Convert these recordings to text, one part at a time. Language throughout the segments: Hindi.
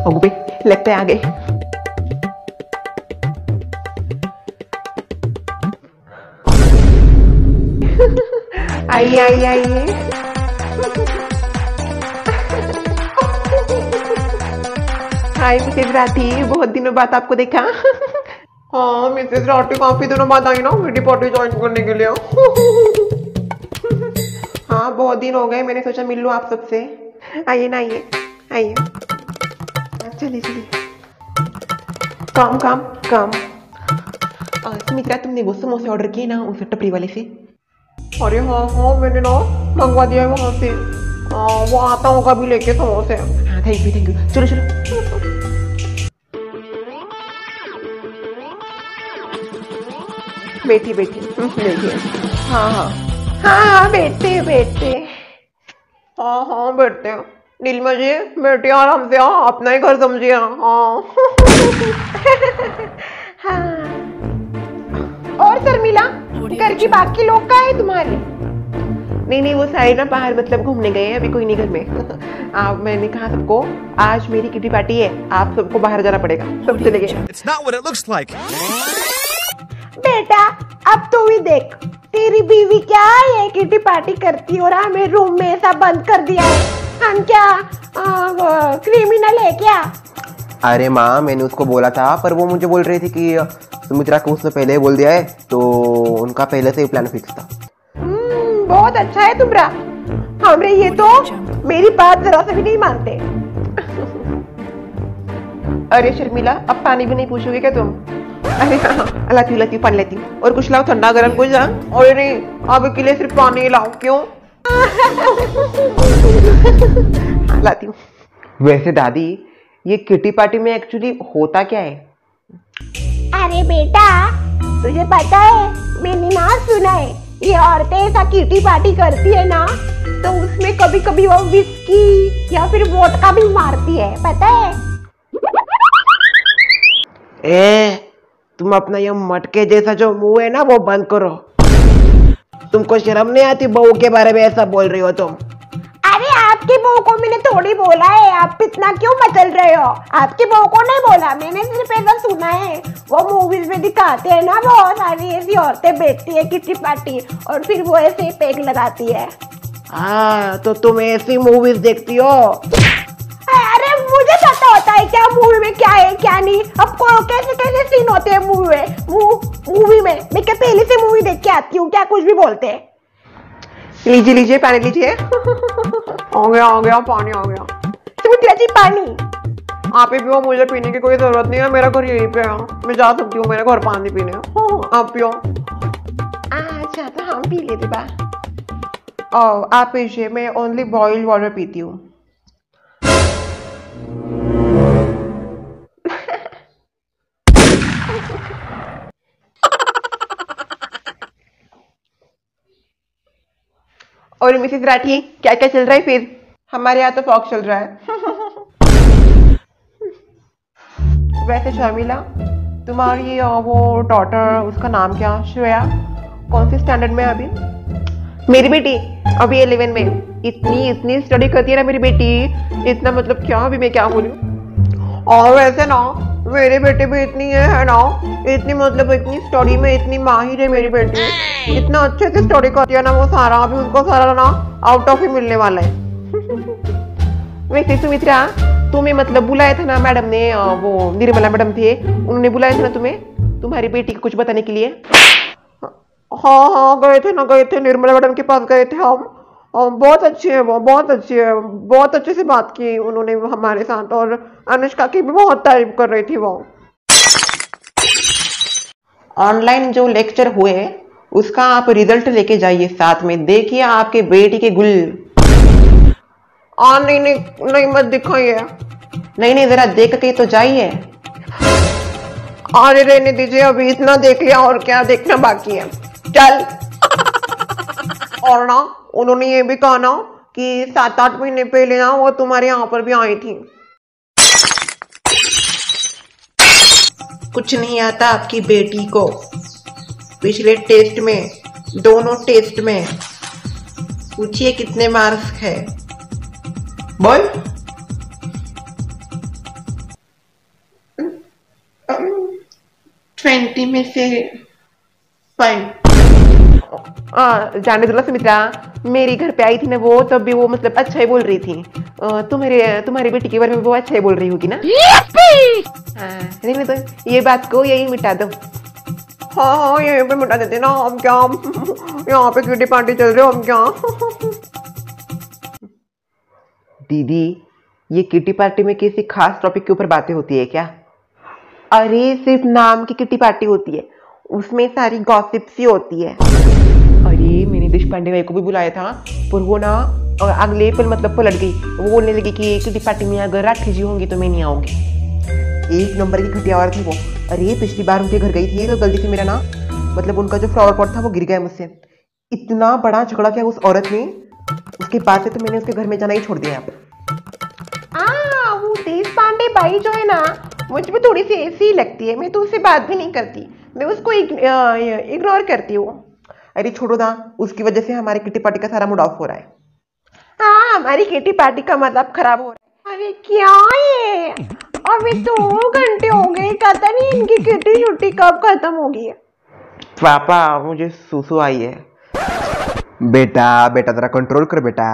अगुबे लगता है आ गए। आइए आइए आइए। हाय मिसेज राठी, बहुत दिनों बाद आपको देखा। हाँ मिसेज राठी काफी दिनों बाद आई ना किटी पार्टी ज्वाइन करने के लिए। हाँ बहुत दिन हो गए, मैंने सोचा मिल लूं आप सबसे। आइए ना आइए आइए, चलिए चलिए। काम काम काम। सुमित्रा तुमने वो समोसे ऑर्डर किए ना उस टपरी वाले से? अरे हाँ हाँ मैंने ना मंगवा दिया है वहां से। वो आता होगा भी लेके समोसे। हाँ थैंक यू चलो चलो। बैठी बैठी बैठिए। हाँ हाँ हाँ बैठते बैठते। हाँ हाँ बैठते हैं। नीलिमा जी बैठिए आराम से, हाँ अपना ही घर समझिए। हाँ हाँ। और शर्मिला घर की बाकी लोग कहाँ है तुम्हारे? नहीं वो सारे ना बाहर मतलब घूमने गए हैं, अभी कोई नहीं घर में। मैंने कहा सबको आज मेरी किटी पार्टी है, आप सबको बाहर जाना पड़ेगा, सब चले गए। बेटा अब तू ही देख, तेरी बीवी क्या है किटी पार्टी करती और हमें रूम में ऐसा बंद कर दिया है। हम क्या क्रिमिनल है क्या? अरे माँ मैंने उसको बोला था, पर वो मुझे बोल रही थी कि सुमित्रा को उसने पहले ही बोल दिया है, तो उनका पहले से ही प्लान फिक्स था। बहुत अच्छा है तुम्हारा। हमरे ये तो मेरी बात जरा से भी नहीं मानते। अरे शर्मिला अब पानी भी नहीं पूछोगे क्या तुम? अरे हाँ लाती पानी लेती हूँ, और कुछ लाओ ठंडा गर्म कुछ। अरे नहीं अब के लिए सिर्फ पानी लाओ। क्यों? लाती हूँ। वैसे दादी ये किटी पार्टी में एक्चुअली होता क्या है? अरे बेटा तुझे पता है, मैंने ना सुना है ये औरतें ऐसा किटी पार्टी करती है ना तो उसमें कभी कभी वो विस्की या फिर वोडका भी मारती है, पता है? तुम अपना ये मटके जैसा जो मुंह है ना वो बंद करो। तुमको शर्म नहीं आती बहू के बारे में ऐसा बोल रही हो तुम? अरे आपकी बहू को मैंने थोड़ी बोला है, आप इतना क्यों मचल रहे हो? आपकी बहू को नहीं बोला, मैंने सिर्फ ऐसा सुना है। वो मूवीज में दिखाते हैं ना बहुत सारी ऐसी औरतें बैठती है किटी पार्टी और फिर वो ऐसे पेग लगाती है। हाँ तो तुम ऐसी मूवीज देखती हो? अरे मुझे पता होता है क्या मूवी में क्या है क्या नहीं। अब कैसे कैसे सीन होते हैं मूवी में मैं क्या पहले से मूवी देख के आती हूँ क्या कुछ भी बोलते हैं। लीजिए पानी लीजिए। आ गया पानी आ गया। सुमित्रा जी पानी। आप ही पियो, मुझे पीने की कोई जरूरत नहीं है, मेरा घर यहीं पे है, मैं जा सकती हूँ मेरे घर पानी पीने। आप पियो। अच्छा तो हम पी लेते बा। आप पीजिए, मैं ओनली बॉइल्ड वाटर पीती हूँ। और मिसेस राठी क्या क्या चल रहा है फिर? हमारे यहाँ तो फॉग चल रहा है। वैसे शर्मिला तुम्हारी वो डॉटर उसका नाम क्या? श्रेया कौन सी स्टैंडर्ड में है अभी? मेरी बेटी अभी 11 में। इतनी स्टडी करती है ना मेरी बेटी, इतना मतलब क्या अभी मैं क्या बोलूं। और वैसे ना मेरे बेटे भी इतनी है ना, इतनी मतलब इतनी स्टडी में इतनी माहिर है मेरी बेटी, इतना अच्छे से स्टडी करती है ना वो सारा, अभी उनको सारा ना आउट ऑफ ही मिलने वाला है। वैसे सुमित्रा तुम्हें मतलब बुलाया था ना मैडम ने, वो निर्मला मैडम थे, उन्होंने बुलाया था ना तुम्हें तुम्हारी बेटी को कुछ बताने के लिए? हाँ गए थे निर्मला मैडम के पास गए थे हम। बहुत अच्छी है वो, बहुत अच्छी है, बहुत अच्छे से बात की उन्होंने हमारे साथ, और अनुष्का की भी बहुत तारीफ कर रही थी वो। ऑनलाइन जो लेक्चर हुए उसका आप रिजल्ट लेके जाइए साथ में, देखिए आपके बेटी के गुल। नहीं मत दिखाइए। नहीं जरा देख के तो जाइए। अरे रहने दीजिए, अभी इतना देख लिया और क्या देखना बाकी है, चल। और ना उन्होंने ये भी कहा ना कि 7-8 महीने पहले ना वो तुम्हारे यहाँ पर भी आई थी। कुछ नहीं आता आपकी बेटी को, पिछले टेस्ट में दोनों टेस्ट में पूछिए कितने मार्क्स है, बोल। 20 में से 5। जाने दो सुमित्रा, मेरी घर पे आई थी ना वो, तब भी वो मतलब अच्छा ही बोल रही थी। तुम्हारी बेटी के बारे में वो अच्छा ही बोल रही होगी ना। रहने दो, ये बात को यही मिटा दो। हाँ यहीं पे मिटा देते ना, हम क्या यहाँ पे किटी पार्टी चल रही हो, हम क्या। दीदी, ये किटी पार्टी में किसी खास टॉपिक के ऊपर बातें होती है क्या? अरे सिर्फ नाम की किटी पार्टी होती है, उसमें सारी गॉसिप्स ही होती है। अरे मैंने देशपांडे भाई को भी बुलाया था, पर वो ना अगले पल मतलब पलट गई। वो बोलने लगी कि किटी पार्टी में अगर राठी जी होंगी तो मैं नहीं आऊंगी। एक नंबर की घटिया औरत थी वो। अरे पिछली बार उनके घर गई थी तो गलती से मेरा ना मतलब उनका जो फ्लावर पॉट था वो गिर गया मुझसे। इतना बड़ा झगड़ा किया उस औरत ने, उसके बाद से तो मैंने उसके घर में जाना ही छोड़ दिया। वो देशपांडे भाई जो है ना, मुझे भी थोड़ी सी ऐसी ही लगती है। मैं तो उससे बात भी नहीं करती, मैं उसको इग्नोर करती हूँ। अरे छोड़ो ना, उसकी वजह से हमारी किटी पार्टी का सारा मूड ऑफ हो रहा है। हाँ, हमारी किटी पार्टी का मतलब खराब हो रहा है। अरे क्या ये, अभी 2 घंटे हो गए, पता नहीं इनकी किटी छुट्टी कब खत्म होगी। पापा मुझे सुसु आई है। बेटा बेटा जरा कंट्रोल कर बेटा।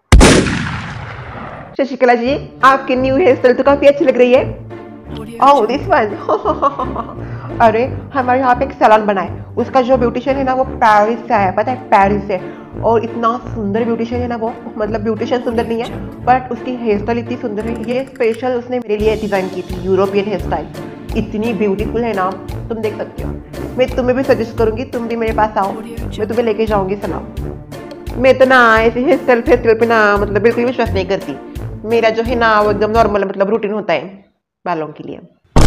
शशिकला जी, आपकी न्यू हेयर स्टाइल तो काफी अच्छी लग रही है। Oh this one. अरे हमारे यहाँ पे एक सैलून बना है, उसका जो ब्यूटिशियन है ना वो पेरिस से है, पता है, पेरिस से। और इतना सुंदर ब्यूटिशियन है ना वो, मतलब ब्यूटिशियन सुंदर नहीं है बट उसकी हेयर स्टाइल इतनी सुंदर है। ये स्पेशल उसने मेरे लिए डिजाइन की थी, यूरोपियन हेयर स्टाइल। इतनी ब्यूटीफुल है ना, तुम देख सकते हो। मैं तुम्हें भी सजेस्ट करूंगी, तुम भी मेरे पास आओ, मैं तुम्हें लेके जाऊंगी सैलून। मैं तो ना ऐसे हेयर स्टाइल फेस्टिवल पे ना मतलब बिल्कुल विश्वास नहीं करती। मेरा जो है ना वो एकदम नॉर्मल मतलब रूटीन होता है बालों के लिए।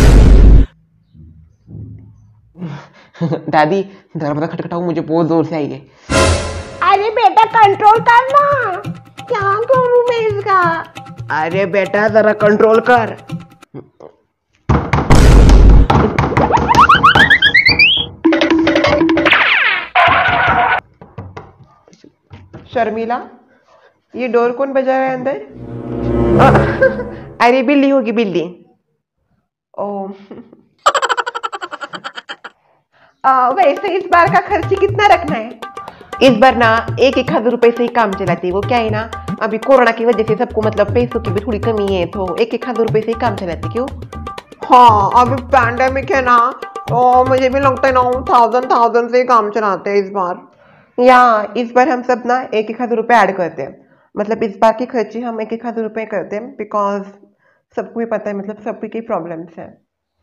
दादी दरवाजा खटखटाओ, मुझे बहुत जोर से आई है। अरे बेटा कंट्रोल करना, क्या करूं मैं इसका। अरे बेटा जरा कंट्रोल कर। शर्मिला, ये डोर कौन बजा रहा है अंदर? अरे बिल्ली होगी, बिल्ली। ओ वैसे इस बार का खर्ची कितना रखना है? इस बार ना 1,000 रुपए से ही काम चलाती है। वो क्या है ना, अभी कोरोना की वजह से सबको मतलब पैसों की भी थोड़ी कमी है, तो 1,000 रुपए से ही काम चलाती। क्यों? हाँ अभी पैंडेमिक है ना, तो मुझे भी लगता है ना 1000 से ही काम चलाते हैं इस बार। या इस बार हम सब ना 1,000 रुपए ऐड करते हैं, मतलब इस बार की खर्ची हम 1,000 रुपए करते हैं, बिकॉज सबको ही पता है मतलब सबकी प्रॉब्लम्स है।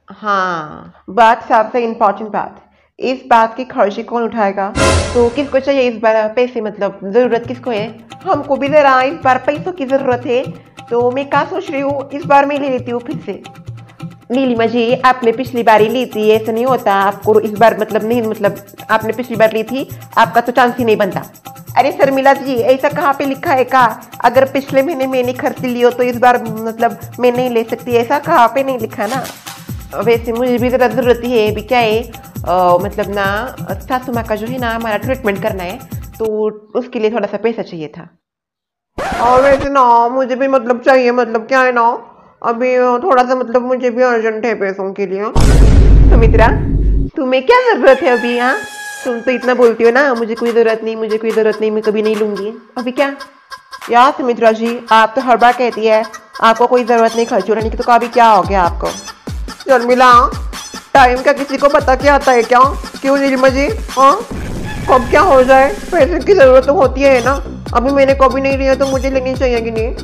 हाँ बात सबसे इम्पोर्टेंट बात, इस बात की खर्ची कौन उठाएगा? तो किसको चाहिए इस बार पैसे, मतलब जरूरत किसको है? हमको भी जरा इस बार पैसों की जरूरत है, तो मैं क्या सोच रही हूँ, इस बार मैं ले लेती हूँ फिर से। नीलिमा जी, आपने पिछली बार ही ली थी, ऐसा नहीं होता आपको इस बार मतलब नहीं, मतलब आपने पिछली बार ली थी, आपका तो चांस ही नहीं बनता। अरे शर्मिला जी, ऐसा कहाँ पे लिखा है का? अगर पिछले महीने मैंने खर्च ली हो तो इस बार मतलब मैं नहीं ले सकती, ऐसा कहाँ पे नहीं लिखा ना। वैसे मुझे भी ज़रा ज़रूरत ही है। अभी क्या है मतलब ना सासू माँ का जो है ना हमारा ट्रीटमेंट करना है, तो उसके लिए थोड़ा सा पैसा चाहिए था। और वैसे ना मुझे भी मतलब चाहिए, मतलब क्या है ना अभी थोड़ा सा मतलब मुझे भी अर्जेंट है पैसों के लिए। सुमित्रा, तुम्हें क्या जरूरत है अभी? यहाँ तुम तो इतना बोलती हो ना, मुझे कोई जरूरत नहीं, मुझे कोई जरूरत नहीं, मैं कभी नहीं लूंगी। अभी क्या यार सुमित्रा जी, आप तो हर बार कहती है आपको कोई जरूरत नहीं खर्च होने की, तो कभी क्या हो गया आपको? शर्मिला, टाइम का किसी को पता क्या आता है क्या? क्यों नीलिमा जी? हाँ कब क्या हो जाए, पैसे की जरूरत तो होती है ना। अभी मैंने कभी नहीं लिया तो मुझे लेनी चाहिए कि नहीं?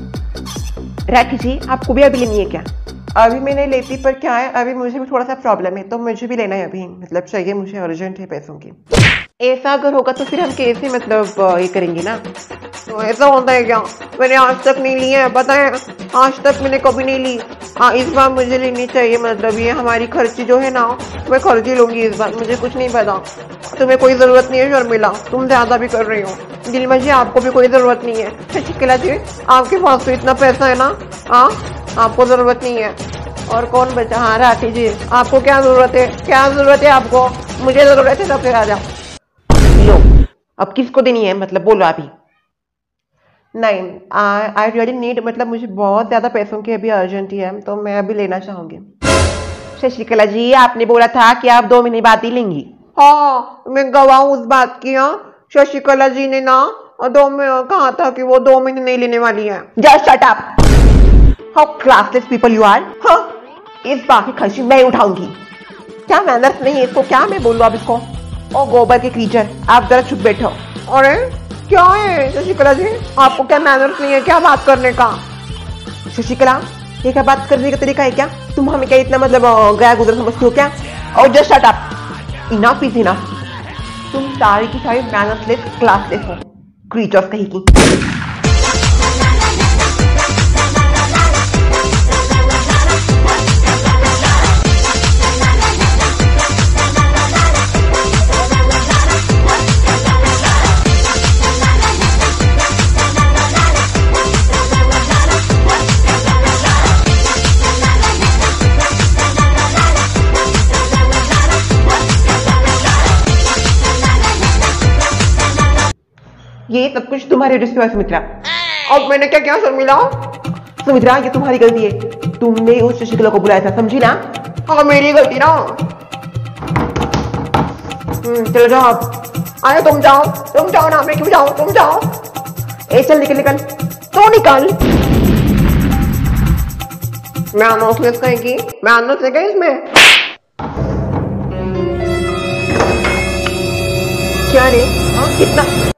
राखी जी, आपको भी अभी लेनी है क्या? अभी मैं नहीं लेती, पर क्या है अभी मुझे भी थोड़ा सा प्रॉब्लम है, तो मुझे भी लेना है अभी, मतलब चाहिए मुझे, अर्जेंट है पैसों की। ऐसा अगर होगा तो फिर हम कैसे मतलब ये करेंगे ना। तो ऐसा होता है क्या? मैंने आज तक नहीं ली है, पता है, आज तक मैंने कभी नहीं ली। हाँ इस बार मुझे लेनी चाहिए, मतलब ये हमारी खर्ची जो है ना, मैं खर्ची लूंगी इस बार, मुझे कुछ नहीं पता। तुम्हें कोई जरूरत नहीं है शर्मिला, तुम ज्यादा भी कर रही हो। नीलिमा जी, आपको भी कोई जरूरत नहीं है। शशिकला जी, आपके पास तो इतना पैसा है ना, हाँ आपको जरूरत नहीं है। और कौन बचा? हाँ राठी जी, आपको क्या जरूरत है? क्या जरूरत है आपको? मुझे जरूरत है तो फिर आ जाओ। लो, अब किसको देनी है, मतलब बोलो अभी। नहीं, आई रियली नीड, मतलब मुझे बहुत ज्यादा पैसों की अभी अर्जेंट है, तो मैं अभी लेना चाहूंगी। शशिकला जी, आपने बोला था कि आप 2 महीने बाद ही लेंगी। हाँ, मैं गवाह हूँ उस बात की। हाँ, शशिकला जी ने ना कहा था कि वो 2 महीने नहीं लेने वाली है। Just shut up. How classless people you are. हाँ, इस बात की खर्ची मैं उठाऊंगी। क्या मैनर्स नहीं है इसको, क्या मैं बोलूँ अब इसको। ओ गोबर के क्रीचर, आप जरा चुप बैठो। अरे क्या है शशिकला जी, आपको क्या मैनर्स नहीं है क्या बात करने का। शशिकला, ये क्या बात करने का तरीका है क्या? तुम हमें क्या इतना मतलब गया गुजर समझती हो क्या? और just shut up. Enough is enough. तुम सारी की सारी मैनर्सलेस क्लासलेस हो, क्रीचर्स कहीं की। ये सब कुछ तुम्हारी वजह से हुआ सुमित्रा। अब मैंने क्या किया शर्मिला? सुमित्रा, ये तुम्हारी गलती है, तुमने उस शशिकला को बुलाया था, समझी ना? हाँ, मेरी गलती ना। चलो जाओ आप। अरे तुम जाओ ना, मैं क्यों जाऊं, तुम जाओ। ए चल निकल निकल, तो निकल। मैं अनाउंसमेंट कहेगी, मैं अनाउंस कहीं इसमें। क्या रे, कितना